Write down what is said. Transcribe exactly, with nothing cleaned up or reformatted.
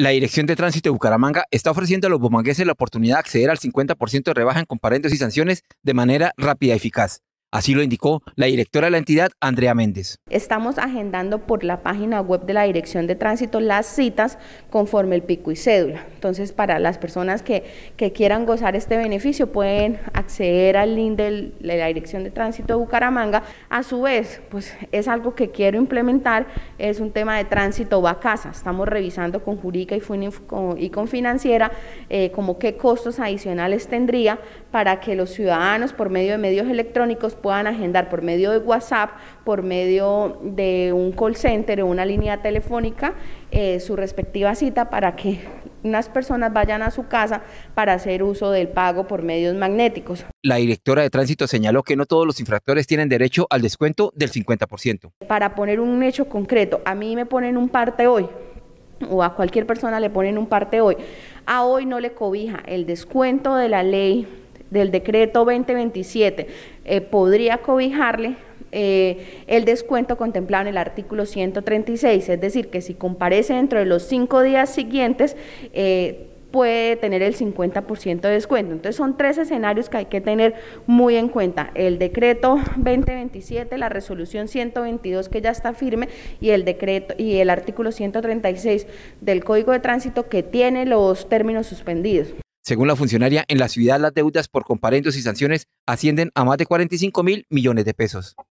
La Dirección de Tránsito de Bucaramanga está ofreciendo a los bumangueses la oportunidad de acceder al cincuenta por ciento de rebaja en comparendos y sanciones de manera rápida y eficaz. Así lo indicó la directora de la entidad, Andrea Méndez. Estamos agendando por la página web de la Dirección de Tránsito las citas conforme el pico y cédula. Entonces, para las personas que, que quieran gozar este beneficio, pueden acceder al link del, de la Dirección de Tránsito de Bucaramanga. A su vez, pues es algo que quiero implementar, es un tema de tránsito va a casa. Estamos revisando con Jurídica y, con, y con Financiera eh, como qué costos adicionales tendría para que los ciudadanos, por medio de medios electrónicos, puedan agendar por medio de WhatsApp, por medio de un call center o una línea telefónica, eh, su respectiva cita para que unas personas vayan a su casa para hacer uso del pago por medios magnéticos. La directora de Tránsito señaló que no todos los infractores tienen derecho al descuento del cincuenta por ciento. Para poner un hecho concreto, a mí me ponen un parte hoy, o a cualquier persona le ponen un parte hoy. A hoy no le cobija el descuento de la ley del decreto veinte veintisiete, eh, podría cobijarle eh, el descuento contemplado en el artículo ciento treinta y seis, es decir, que si comparece dentro de los cinco días siguientes, eh, puede tener el cincuenta por ciento de descuento. Entonces son tres escenarios que hay que tener muy en cuenta: el decreto veinte veintisiete, la resolución ciento veintidós que ya está firme y el decreto y el artículo ciento treinta y seis del Código de Tránsito que tiene los términos suspendidos. Según la funcionaria, en la ciudad las deudas por comparendos y sanciones ascienden a más de cuarenta y cinco mil millones de pesos.